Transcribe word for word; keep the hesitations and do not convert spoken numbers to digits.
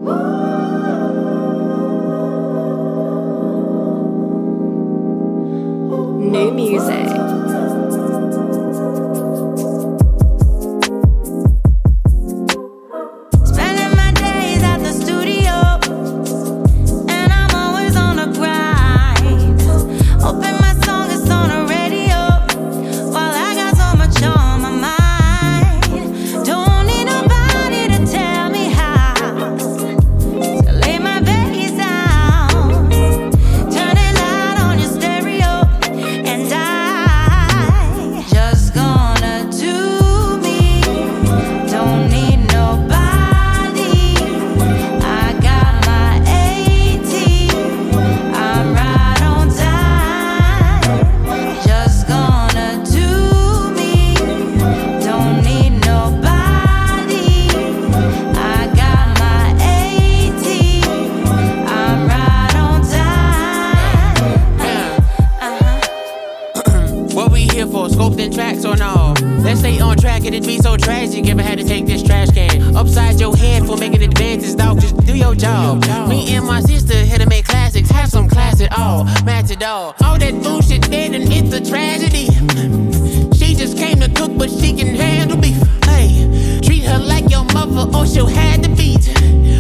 New music. Tracks or no? Let's stay on track, it'd be so tragic if I had to take this trash can upside your head for making advances, dog. Just do your job. Me and my sister had to make classics, have some class at all. Match it all. All that bullshit dead and it's a tragedy. She just came to cook, but she can handle beef. Hey, treat her like your mother or she'll have to beat.